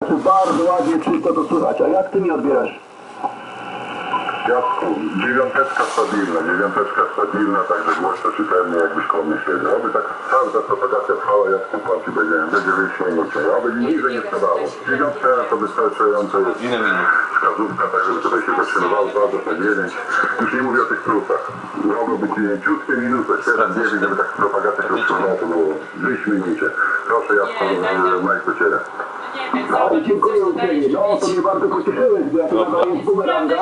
Bardzo ładnie, czysto to słychać. A jak ty mnie odbierasz? Jacku, dziewiąteczka stabilna, także głośno czytelnie, jakbyś koło mnie siedział. Aby tak cały ta propagacja trwała, Jacku, pan ci będzie wyjść minucie. Aby niżej nie spadało. Dziewiątka to wystarczająco jest wskazówka, tak żeby tutaj się zatrzymywało, bardzo powiedzieć. Już nie mówię o tych plusach. Mogą być ciutkie minusy, 7-9, żeby tak propagacja się utrzymała, to było wyjść minucie. Proszę, Jacku, Mike do ciebie. Ale dziękuję uprzejmie. No to mnie bardzo pocieszyłeś, bo ja to nadaję z bumeranga.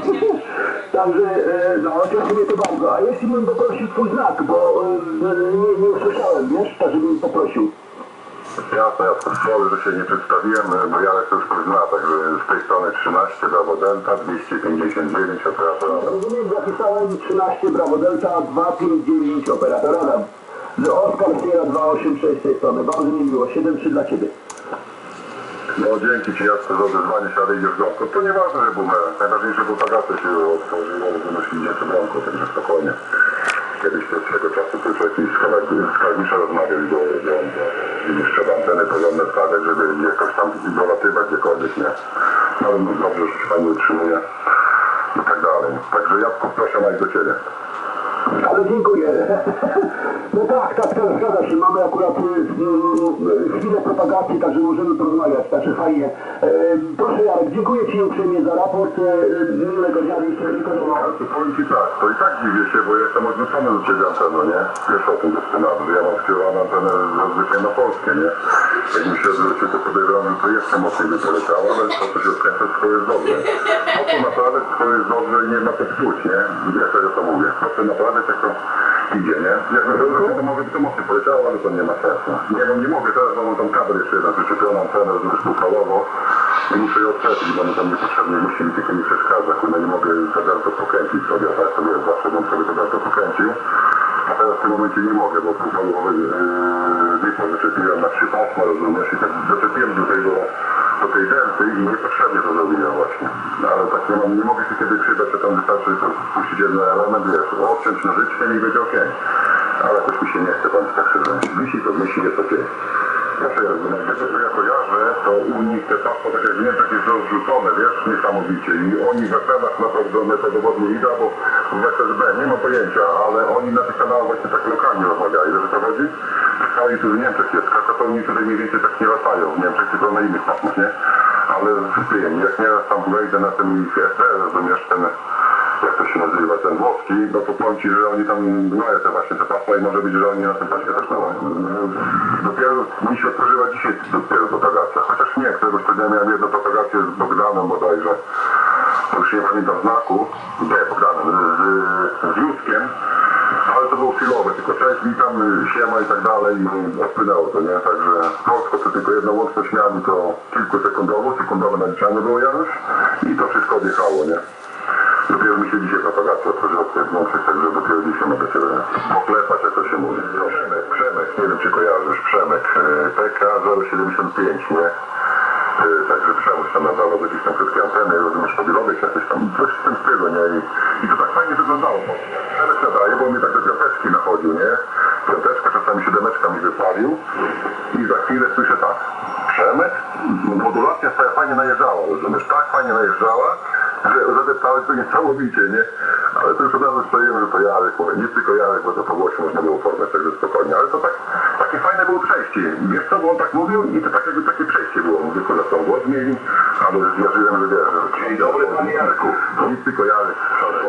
Także, no cieszy mnie to bardzo. A jeśli bym poprosił twój znak, bo nie usłyszałem, wiesz, tak żebym poprosił. Jasne, ja pozwolę, że się nie przedstawiłem, bo Jarek to już zna, także z tej strony 13 Bravo Delta 259 operator Adam. Rozumiem, zapisałem 13 Bravo Delta 259 operator Adam. Z Oscar Sierra 286 z tej strony. Bardzo mi miło. 7-3 dla ciebie. No dzięki ci Jacku za odezwanie się, ale idziesz bramką. To nieważne, że bumerang. Najważniejsze, że propagacja się otworzy, ale wynosi idzie to bramką, także spokojnie. Kiedyś to swego czasu to już jakiś skarnisza rozmawiał i do widzisz, trzeba anteny porządne stawiać, żeby jakoś tam dolatywać gdziekolwiek, nie? Ale dobrze, że się pani utrzymuje i tak dalej. Także Jacku, proszę Mike do ciebie. Ale dziękuję. No tak, zgadza się. Mamy akurat chwilę propagacji, także możemy porozmawiać, także fajnie. Proszę Jarek, dziękuję ci uprzejmie za raport. Miłego dnia, Ale to powiem ci tak, to i tak dziwię się, bo ja jestem odrzucony do ciebie anteną, nie? Wiesz o tym doskonale, że ja mam skierowaną antenę zazwyczaj na Polskę, nie? Jak mi się odwróci, to podejrzewam, to jeszcze mocniej by poleciało, ale to, co się odkręca, to jest dobrze. Po co naprawiać, to jest dobrze i nie ma co psuć, nie? Jak ja to mówię. Po co naprawiać, jak to idzie, nie? Jak na przykład, to może by to mocniej poleciało, ale to nie ma sensu. Nie mogę, teraz mam tam kabel jeszcze jeden, przyczepioną antenę, dwuspółfalowo i muszę je odczepić, bo mi tam niepotrzebnie musi mi tylko nie przeszkadza, kurwa, nie mogę to pokręcić sobie, a tak sobie zawsze bym sobie to pokręcił. A teraz w tym momencie nie mogę, bo półfalowy dypo zaczepiłem na 3 pasma, rozumiesz, i tak zaczepiłem do tej delty i niepotrzebnie to zrobiłem właśnie. No, ale tak nie mogę się kiedy przydać, że tam wystarczy to puścić jeden element, wiesz, odciąć nożyczkiem i będzie okej. Ale jakoś mi się nie chce, pan tak szczerze. Wisi to myśli, jest okej. Proszę, co ja kojarzę, to u nich te pasmo, tak jak w Niemczech, jest rozrzucone, wiesz, niesamowicie. I oni w FM-ach prawdopodobnie idą, bo w SSB, nie mam pojęcia, ale oni na tych kanałach właśnie tak lokalnie rozmawiali, wiesz o co chodzi? Tak i tu w Niemczech jest, to oni tutaj mniej więcej tak nie latają w Niemczech, tylko na innych pasmach, nie? Ale jak nieraz tam wejdę na ten IFT, rozumiesz, ten, jak to się nazywa, ten włoski, no to powiem ci, że oni tam mają te właśnie te pasma i może być, że oni na tym pasie też mają. Dopiero mi się otworzyła dzisiaj dopiero propagacja, chociaż nie, któregoś dnia miałem jedną propagację z Bogdanem bodajże, już nie pamiętam znaku, nie, Bogdanem, z Józkiem, ale to było chwilowe, tylko cześć, witam, siema i tak dalej i odpłynęło to, nie? Także Polsko to tylko jedną łączność miałem, to sekundowe naliczanie było Janusz i to wszystko odjechało, nie? Dopiero mi się dzisiaj propagacja otworzyła w tej włączność, także dopiero dzisiaj mogę cię poklepać, jak to się mówi. Przemek, nie wiem czy kojarzysz, Przemek, PK 075, nie? Także Przemek tam nadawał jakieś tam krótkie anteny, rozumiesz, mobilowych, jakieś tam, coś w tym stylu, nie? I to tak fajnie wyglądało. Przemek nadaje, bo mnie tak do piąteczki nachodził, nie? Piąteczka, czasami siódemeczka mi wypalił i za chwilę słyszę tak, Przemek, modulacja twoja fajnie najeżdżała, rozumiesz, tak fajnie najeżdżała, że zadeptałeś to niesamowicie, nie? Ale to już od razu stoimy, że to Jarek, bo nie tylko Jarek, bo to po głosie można było formać, także spokojnie, ale to tak, takie fajne było przejście. Wiesz co, bo on tak mówił i to tak jakby takie przejście było, mówię, że tą głos mieli, ale wierzyłem, że wiesz, że dzień dobry, panie Jarku, nie tylko Jarek,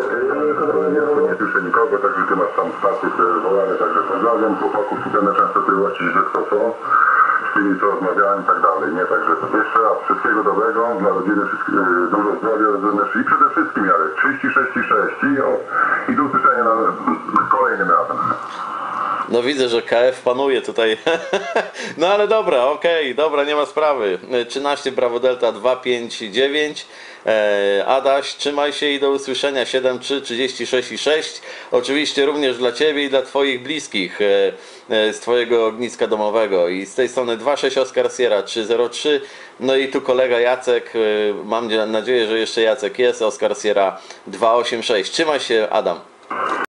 nie słyszę nikogo, także ty masz tam stację, które wolane, także pozdrawiam chłopaków, tutaj na częstotliwości, że to są. Z tymi, co rozmawiałem i tak dalej, nie? Także jeszcze raz, wszystkiego dobrego, dla rodziny dużo zdrowia, rozumiesz, i przede wszystkim Jarek, 36 i do usłyszenia na kolejnym razem. No widzę, że KF panuje tutaj. No ale dobra, okej, dobra, nie ma sprawy. 13 Bravo Delta 259. Adaś, trzymaj się i do usłyszenia. 73 36 i 6. Oczywiście również dla ciebie i dla twoich bliskich z twojego ogniska domowego. I z tej strony 26 Oscar Sierra 303. No i tu kolega Jacek. Mam nadzieję, że jeszcze Jacek jest. Oscar Sierra 286. Trzymaj się, Adam.